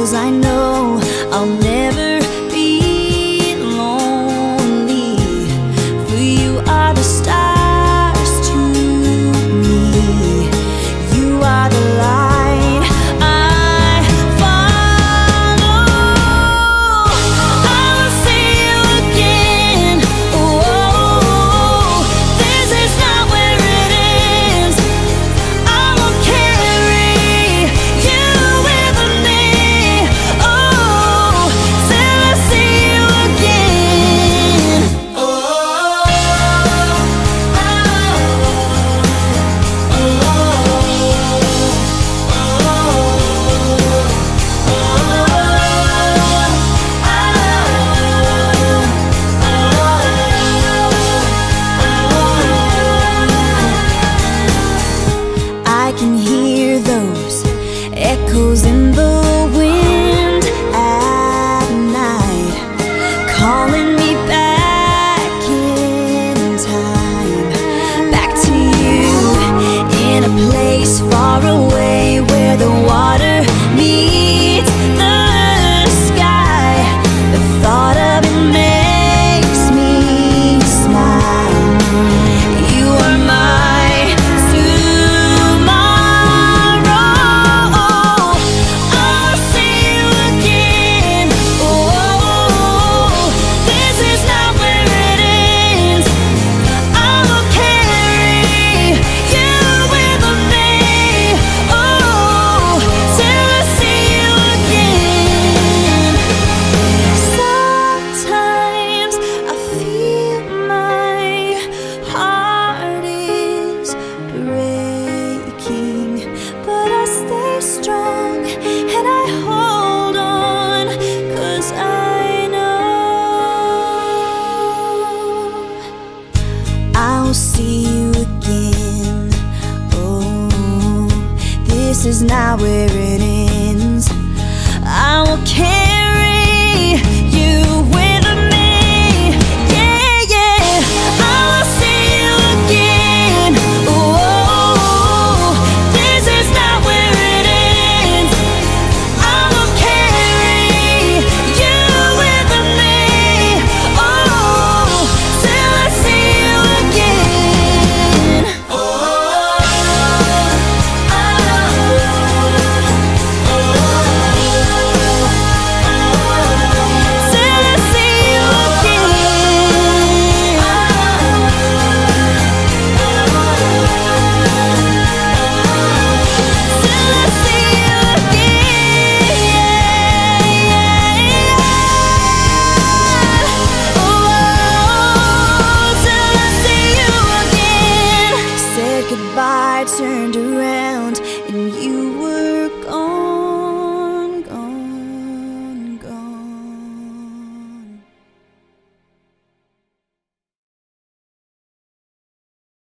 'cause I know I'll never be lonely. For you are the stars to me. You are the light I follow. I will see you again. Oh, this is not where it ends. I will carry you with me. Oh, till I see you again. Oh, oh, I can hear those echoes in the wind at night, calling me back in time, back to you, in a place far away where the water meets the sky. The thought of it makes me smile. You are my tomorrow. I'll see you again. Oh, this is not where it ends. I will carry you with me. Oh, till I see you again. Sometimes I feel my heart is breaking, but I stay strong and I hold on, 'cause I know I'll see you again. Oh, this is not where it ends. I will carry